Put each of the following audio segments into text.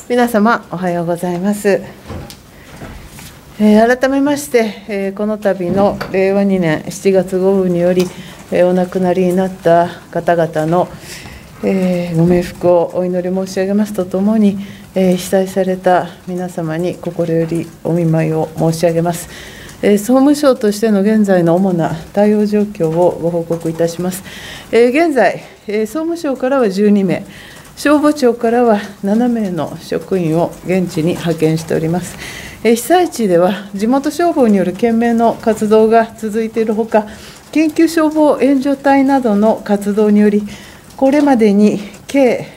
皆様おはようございます。改めまして、この度の令和2年7月豪雨により、お亡くなりになった方々の、ご冥福をお祈り申し上げますとともに、被災された皆様に心よりお見舞いを申し上げます。総務省としての現在の主な対応状況をご報告いたします。現在、総務省からは12名、消防庁からは7名の職員を現地に派遣しております。被災地では地元消防による懸命の活動が続いているほか、緊急消防援助隊などの活動により、これまでに計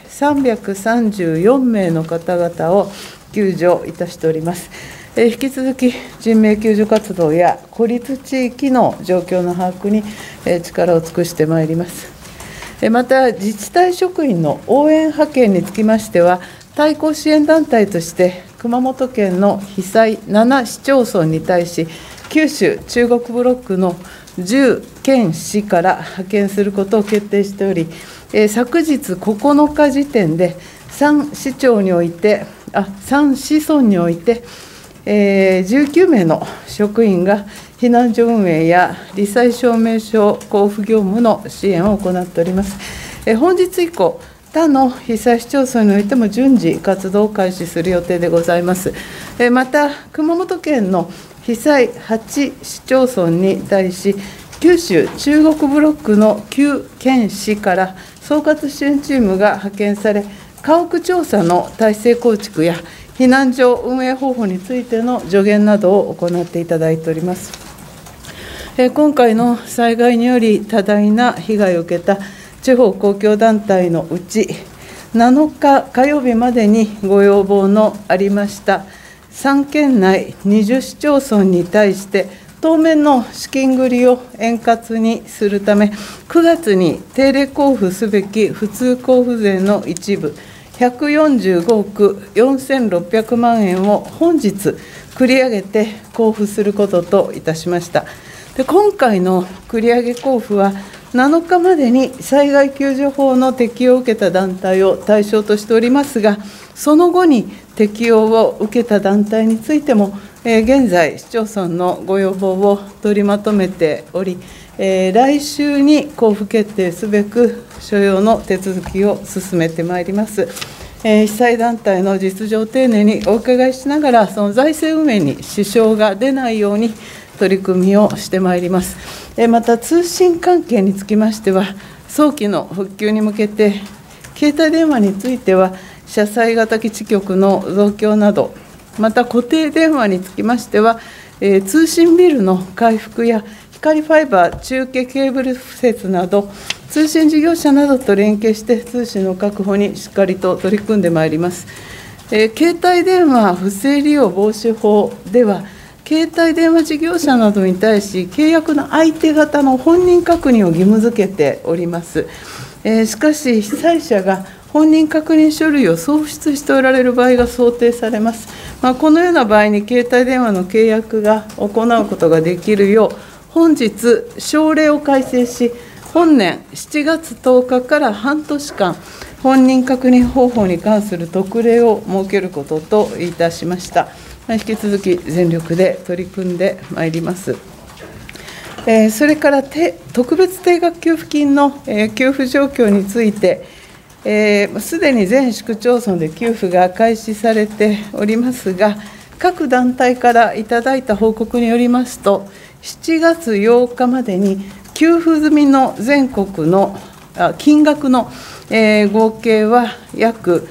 334名の方々を救助いたしております。引き続き人命救助活動や孤立地域の状況の把握に力を尽くしてまいります。また、自治体職員の応援派遣につきましては、対抗支援団体として、熊本県の被災7市町村に対し、九州中国ブロックの10県市から派遣することを決定しており、昨日9日時点で3市村において、19名の職員が避難所運営や罹災証明書交付業務の支援を行っております。本日以降、他の被災市町村においても順次活動を開始する予定でございます。また、熊本県の被災8市町村に対し、九州中国ブロックの9県市から総括支援チームが派遣され、家屋調査の体制構築や避難所運営方法についての助言などを行っていただいております。今回の災害により多大な被害を受けた地方公共団体のうち、7日火曜日までにご要望のありました3県内20市町村に対して、当面の資金繰りを円滑にするため、9月に定例交付すべき普通交付税の一部、145億4600万円を本日繰り上げて交付することといたしました。今回の繰り上げ交付は、7日までに災害救助法の適用を受けた団体を対象としておりますが、その後に適用を受けた団体についても、現在、市町村のご要望を取りまとめており、来週に交付決定すべく、所要の手続きを進めてまいります。被災団体の実情を丁寧にお伺いしながら、その財政運営に支障が出ないように取り組みをしてまいります。また、通信関係につきましては、早期の復旧に向けて、携帯電話については、車載型基地局の増強など、また固定電話につきましては、通信ビルの回復や光ファイバー中継ケーブル敷設など、通信事業者などと連携して通信の確保にしっかりと取り組んでまいります。携帯電話不正利用防止法では、携帯電話事業者などに対し、契約の相手方の本人確認を義務付けております。しかし、被災者が本人確認書類を送出しておられる場合が想定されます。このような場合に、携帯電話の契約が行うことができるよう、本日、省令を改正し、本年7月10日から半年間、本人確認方法に関する特例を設けることといたしました。引き続き全力で取り組んでまいります。それから特別定額給付金の給付状況について、すでに全市区町村で給付が開始されておりますが、各団体からいただいた報告によりますと、7月8日までに給付済みの全国の金額の合計は約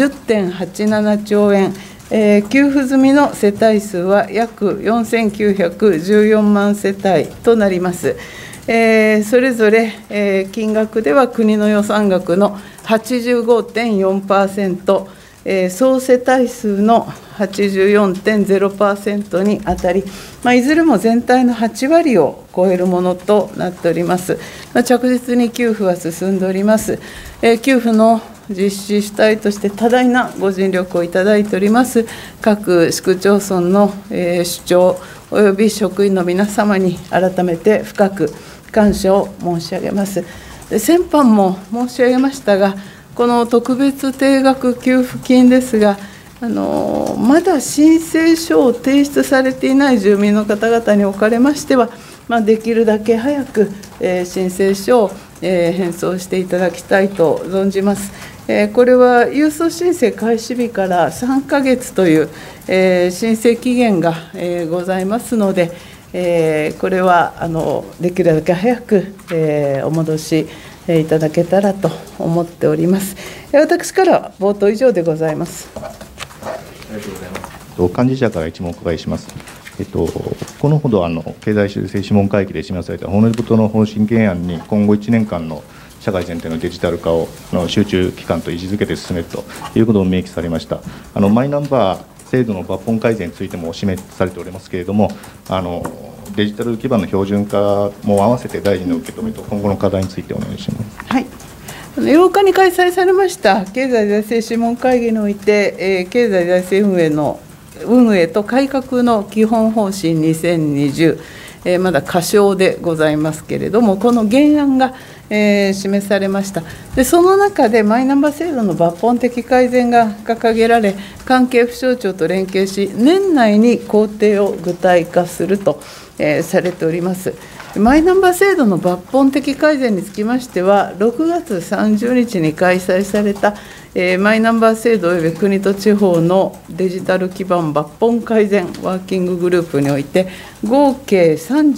10.87 兆円、給付済みの世帯数は約4914万世帯となります。それぞれ金額では国の予算額の 85.4%、総世帯数の 84.0% にあたり、いずれも全体の8割を超えるものとなっております。着実に給付は進んでおります。給付の実施主体として多大なご尽力をいただいております各市区町村の首長および職員の皆様に改めて深く感謝を申し上げます。先般も申し上げましたが、この特別定額給付金ですが、 まだ申請書を提出されていない住民の方々におかれましては、できるだけ早く申請書を返送していただきたいと存じます。これは郵送申請開始日から3ヶ月という申請期限がございますので、これはできるだけ早くお戻しいただけたらと思っております。私からは冒頭以上でございます。 ありがとうございます。幹事社から一問お伺いします。このほど経済修正諮問会議で示された骨太の方針原案に、今後1年間の社会全体のデジタル化を集中期間と位置づけて進めるということを明記されました。マイナンバー制度の抜本改善についてもお示されておりますけれども、デジタル基盤の標準化も合わせて大臣の受け止めと今後の課題についてお願いします。 はい、8日に開催されました経済財政諮問会議において、経済財政運営と改革の基本方針2020、まだ仮称でございますけれども、この原案が示されました。でその中でマイナンバー制度の抜本的改善が掲げられ、関係府省庁と連携し、年内に工程を具体化するとされております。マイナンバー制度の抜本的改善につきましては、6月30日に開催されたマイナンバー制度および国と地方のデジタル基盤抜本改善ワーキンググループにおいて、合計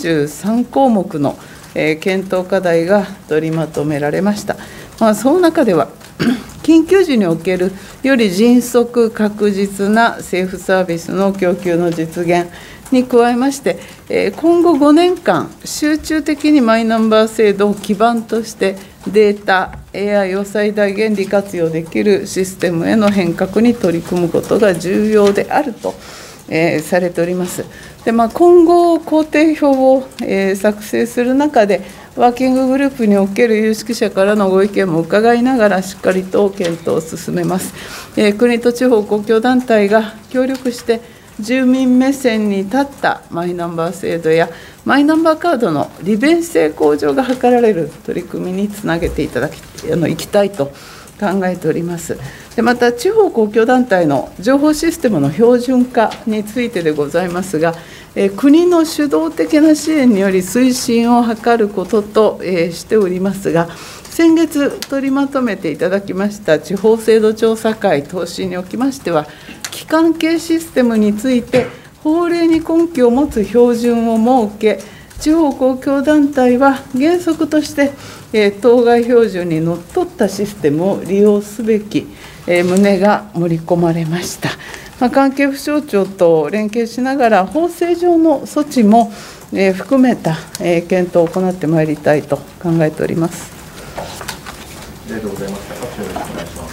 33項目の検討課題が取りまとめられました。その中では緊急時におけるより迅速確実な政府サービスの供給の実現に加えまして、今後5年間、集中的にマイナンバー制度を基盤として、データ、AI を最大限利活用できるシステムへの変革に取り組むことが重要であるとされております。で今後、工程表を作成する中で、ワーキンググループにおける有識者からのご意見も伺いながら、しっかりと検討を進めます。国と地方公共団体が協力して、住民目線に立ったマイナンバー制度やマイナンバーカードの利便性向上が図られる取り組みにつなげていきたいと考えております。でまた、地方公共団体の情報システムの標準化についてでございますが、国の主導的な支援により推進を図ることとしておりますが、先月取りまとめていただきました地方制度調査会答申におきましては、基幹系システムについて法令に根拠を持つ標準を設け、地方公共団体は原則として当該標準にのっとったシステムを利用すべき旨が盛り込まれました。関係府省庁と連携しながら、法制上の措置も含めた検討を行ってまいりたいと考えております。 ありがとうございます。よろしくお願いします。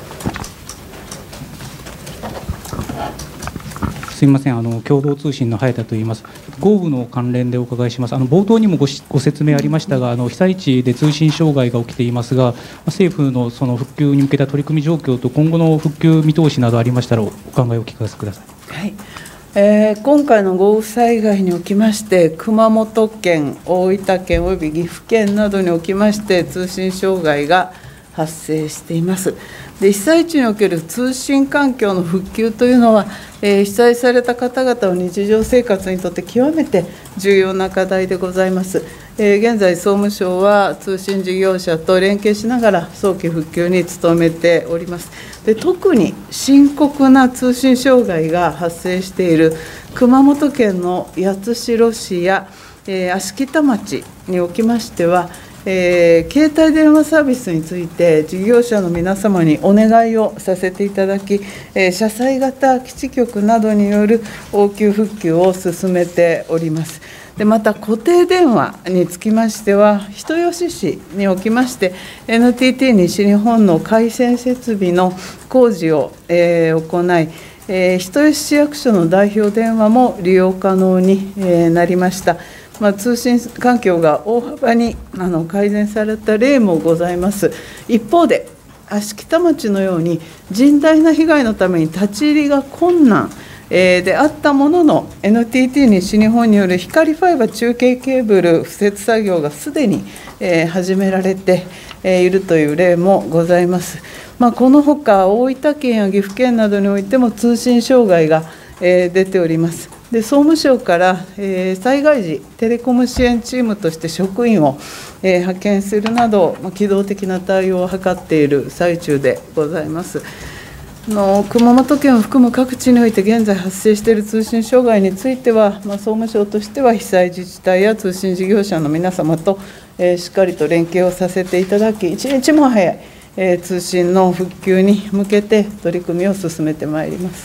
すみません、共同通信の早田といいます。豪雨の関連でお伺いします。冒頭にもご説明ありましたが、被災地で通信障害が起きていますが、政府のその復旧に向けた取り組み状況と今後の復旧見通しなどありましたら、お考えをお聞かせください。 はい、今回の豪雨災害におきまして、熊本県、大分県および岐阜県などにおきまして、通信障害が発生しています。で被災地における通信環境の復旧というのは、被災された方々の日常生活にとって極めて重要な課題でございます。現在、総務省は通信事業者と連携しながら早期復旧に努めております。で特に深刻な通信障害が発生している熊本県の八代市や芦北町におきましては、携帯電話サービスについて事業者の皆様にお願いをさせていただき、車載型基地局などによる応急復旧を進めております。でまた、固定電話につきましては、人吉市におきまして、NTT 西日本の回線設備の工事を行い、人吉市役所の代表電話も利用可能になりました。通信環境が大幅に改善された例もございます。一方で、芦北町のように甚大な被害のために立ち入りが困難であったものの、NTT 西日本による光ファイバー中継ケーブル敷設作業がすでに始められているという例もございます。 このほか大分県や岐阜県などにおいても通信障害が出ております。で、総務省から災害時テレコム支援チームとして職員を派遣するなど機動的な対応を図っている最中でございます。熊本県を含む各地において現在発生している通信障害については、総務省としては被災自治体や通信事業者の皆様としっかりと連携をさせていただき、一日も早い通信の復旧に向けて取り組みを進めてまいります。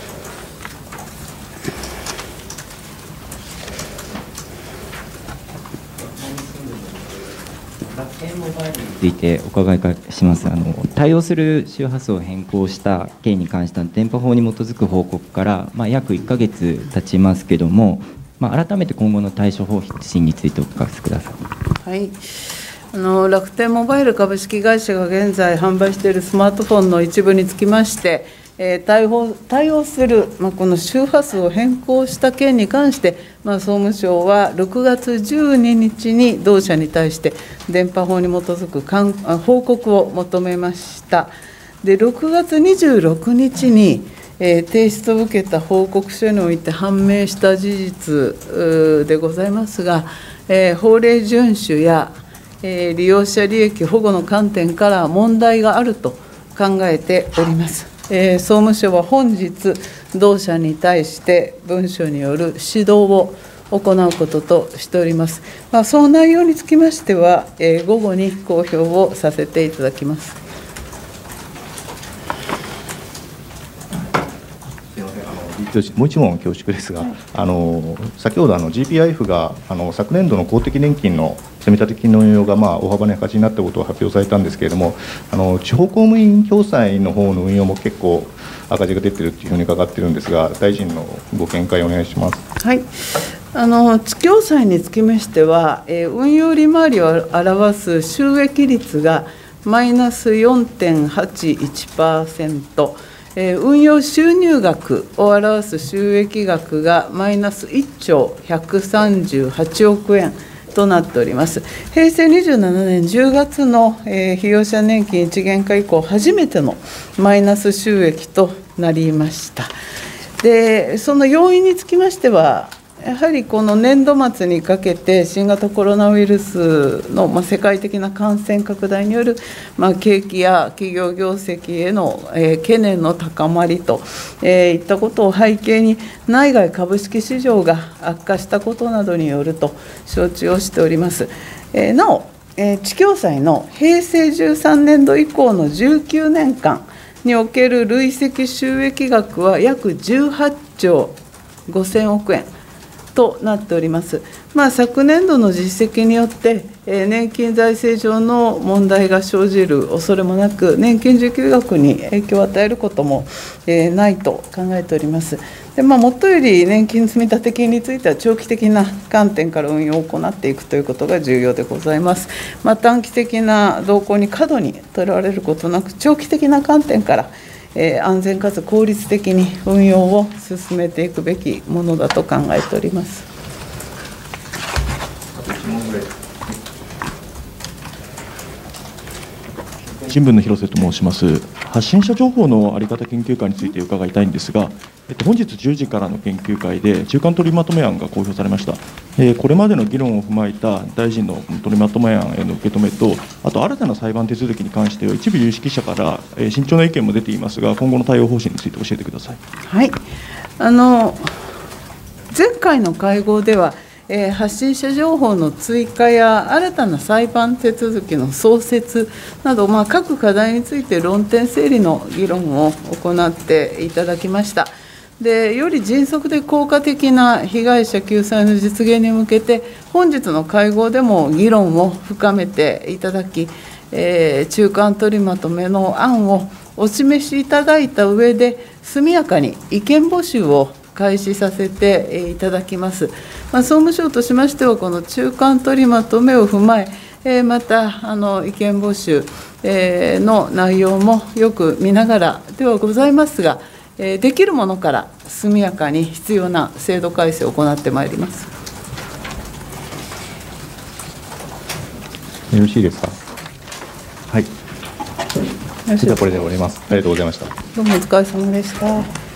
ついてお伺いします。対応する周波数を変更した件に関しては電波法に基づく報告から、約1ヶ月経ちますけれども、改めて今後の対処方針についてお聞かせください。 はい、楽天モバイル株式会社が現在販売しているスマートフォンの一部につきまして対応する、この周波数を変更した件に関して、総務省は6月12日に同社に対して電波法に基づく報告を求めました。で、6月26日に提出を受けた報告書において判明した事実でございますが、法令遵守や利用者利益保護の観点から問題があると考えております。総務省は本日、同社に対して文書による指導を行うこととしております。その内容につきましては、午後に公表をさせていただきます。 もう一問恐縮ですが、先ほどGPIF が昨年度の公的年金の積立金の運用が大幅に赤字になったことを発表されたんですけれども、地方公務員共済の方の運用も結構赤字が出ているというふうに伺っているんですが、大臣のご見解をお願いします。 はい、地共済につきましては、運用利回りを表す収益率がマイナス 4.81%、運用収入額を表す収益額がマイナス1兆138億円となっております。平成27年10月の被用者年金一元化以降、初めてのマイナス収益となりました。で、その要因につきましては、やはりこの年度末にかけて新型コロナウイルスの世界的な感染拡大による景気や企業業績への懸念の高まりといったことを背景に、内外株式市場が悪化したことなどによると承知をしております。なお、地共済の平成13年度以降の19年間における累積収益額は約18兆5000億円となっております。昨年度の実績によって、年金財政上の問題が生じる恐れもなく、年金受給額に影響を与えることもないと考えております。で、もっとより年金積立金については、長期的な観点から運用を行っていくということが重要でございます。短期的な動向に過度にとらわれることなく、長期的な観点から安全かつ効率的に運用を進めていくべきものだと考えております。 新聞の広瀬と申します。発信者情報の在り方研究会について伺いたいんですが、本日10時からの研究会で中間取りまとめ案が公表されました。これまでの議論を踏まえた大臣の取りまとめ案への受け止めと、あと新たな裁判手続きに関しては、一部有識者から慎重な意見も出ていますが、今後の対応方針について教えてください。 はい、前回の会合では、発信者情報の追加や新たな裁判手続きの創設など、各課題について論点整理の議論を行っていただきました。で、より迅速で効果的な被害者救済の実現に向けて、本日の会合でも議論を深めていただき、中間取りまとめの案をお示しいただいた上で、速やかに意見募集を開始させていただきます。総務省としましては、この中間取りまとめを踏まえ、また意見募集の内容もよく見ながらではございますが、できるものから速やかに必要な制度改正を行ってまいります。 よろしいですか。はい。 それではこれで終わります。ありがとうございました。 どうもお疲れ様でした。